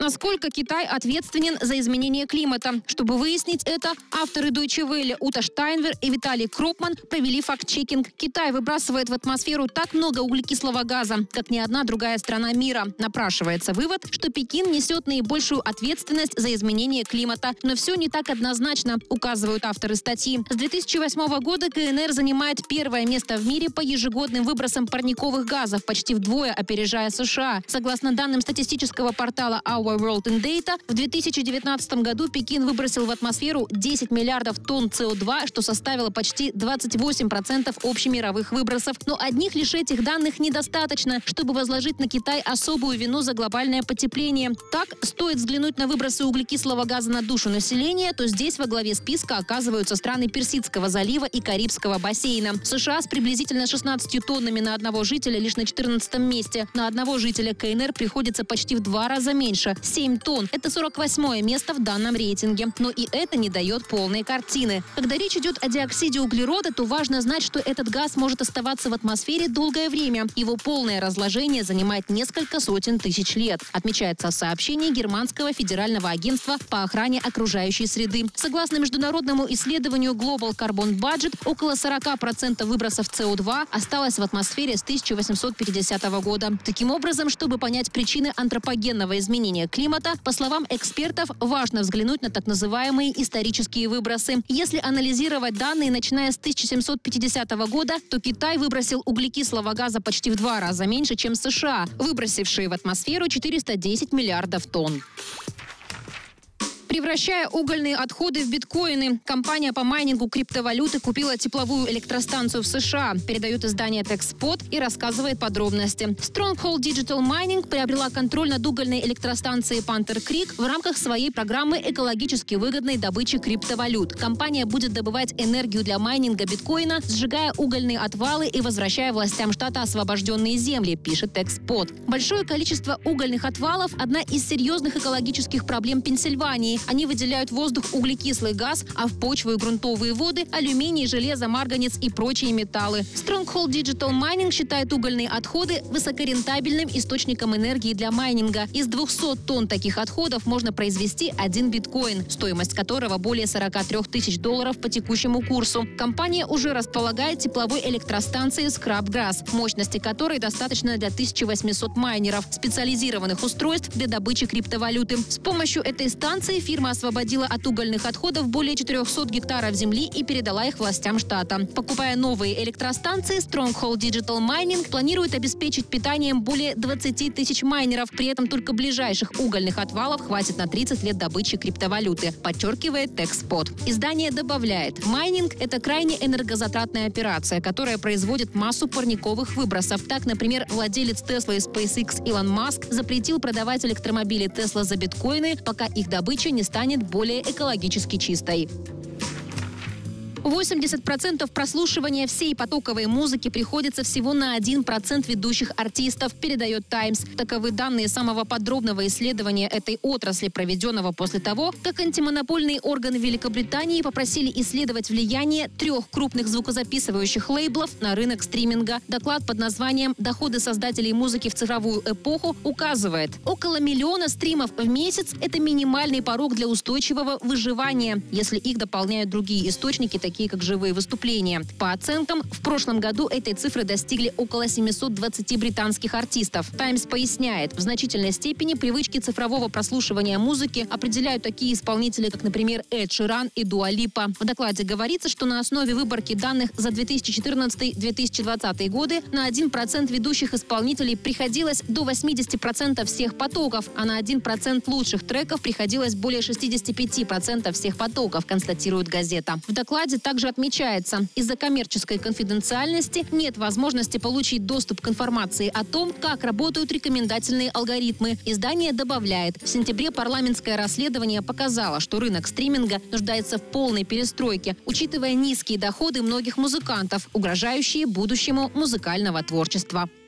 Насколько Китай ответственен за изменение климата? Чтобы выяснить это, авторы Deutsche Welle Ута Штайнвер и Виталий Кропман провели факт-чекинг. Китай выбрасывает в атмосферу так много углекислого газа, как ни одна другая страна мира. Напрашивается вывод, что Пекин несет наибольшую ответственность за изменение климата. Но все не так однозначно, указывают авторы статьи. С 2008 года КНР занимает первое место в мире по ежегодным выбросам парниковых газов, почти вдвое опережая США. Согласно данным статистического портала Our World in Data, в 2019 году Пекин выбросил в атмосферу 10 миллиардов тонн СО2, что составило почти 28% общемировых выбросов. Но одних лишь этих данных недостаточно, чтобы возложить на Китай особую вину за глобальное потепление. Так, стоит взглянуть на выбросы углекислого газа на душу населения, то здесь во главе списка оказываются страны Персидского залива и Карибского бассейна. США с приблизительно 16 тоннами на одного жителя лишь на 14-м месте. На одного жителя КНР приходится почти в 2 раза меньше – 7 тонн. Это 48-е место в данном рейтинге. Но и это не дает полной картины. Когда речь идет о диоксиде углерода, то важно знать, что этот газ может оставаться в атмосфере долгое время. Его полное разложение занимает несколько сотен тысяч лет, отмечается в сообщении Германского федерального агентства по охране окружающей среды. Согласно международному исследованию Global Carbon Budget, около 40% выбросов СО2 осталось в атмосфере с 1850 года. Таким образом, чтобы понять причины антропогенного изменения климата, по словам экспертов, важно взглянуть на так называемые исторические выбросы. Если анализировать данные, начиная с 1750 года, то Китай выбросил углекислого газа почти в 2 раза меньше, чем США, выбросившие в атмосферу 410 миллиардов тонн. Превращая угольные отходы в биткоины, компания по майнингу криптовалюты купила тепловую электростанцию в США, передает издание TechSpot и рассказывает подробности. Stronghold Digital Mining приобрела контроль над угольной электростанцией Panther Creek в рамках своей программы экологически выгодной добычи криптовалют. Компания будет добывать энергию для майнинга биткоина, сжигая угольные отвалы и возвращая властям штата освобожденные земли, пишет TechSpot. Большое количество угольных отвалов – одна из серьезных экологических проблем Пенсильвании. Они выделяют в воздух углекислый газ, а в почву и грунтовые воды – алюминий, железо, марганец и прочие металлы. Stronghold Digital Mining считает угольные отходы высокорентабельным источником энергии для майнинга. Из 200 тонн таких отходов можно произвести 1 биткоин, стоимость которого более 43 тысяч долларов по текущему курсу. Компания уже располагает тепловой электростанцией Scrubgrass, мощности которой достаточно для 1800 майнеров, специализированных устройств для добычи криптовалюты. С помощью этой станции фирма освободила от угольных отходов более 400 гектаров земли и передала их властям штата. Покупая новые электростанции, Stronghold Digital Mining планирует обеспечить питанием более 20 тысяч майнеров. При этом только ближайших угольных отвалов хватит на 30 лет добычи криптовалюты, подчеркивает TechSpot. Издание добавляет, майнинг – это крайне энергозатратная операция, которая производит массу парниковых выбросов. Так, например, владелец Tesla и SpaceX Илон Маск запретил продавать электромобили Tesla за биткоины, пока их добыча не станет более экологически чистой. 80% прослушивания всей потоковой музыки приходится всего на 1% ведущих артистов, передает Times. Таковы данные самого подробного исследования этой отрасли, проведенного после того, как антимонопольные органы Великобритании попросили исследовать влияние 3 крупных звукозаписывающих лейблов на рынок стриминга. Доклад под названием «Доходы создателей музыки в цифровую эпоху» указывает, около 1 миллиона стримов в месяц – это минимальный порог для устойчивого выживания, если их дополняют другие источники, такие как живые выступления. По оценкам, в прошлом году этой цифры достигли около 720 британских артистов. Times поясняет, в значительной степени привычки цифрового прослушивания музыки определяют такие исполнители, как, например, Эд Ширан и Дуа Липа. В докладе говорится, что на основе выборки данных за 2014-2020 годы на 1% ведущих исполнителей приходилось до 80% всех потоков, а на 1% лучших треков приходилось более 65% всех потоков, констатирует газета. В докладе также отмечается, из-за коммерческой конфиденциальности нет возможности получить доступ к информации о том, как работают рекомендательные алгоритмы. Издание добавляет, в сентябре парламентское расследование показало, что рынок стриминга нуждается в полной перестройке, учитывая низкие доходы многих музыкантов, угрожающие будущему музыкального творчества.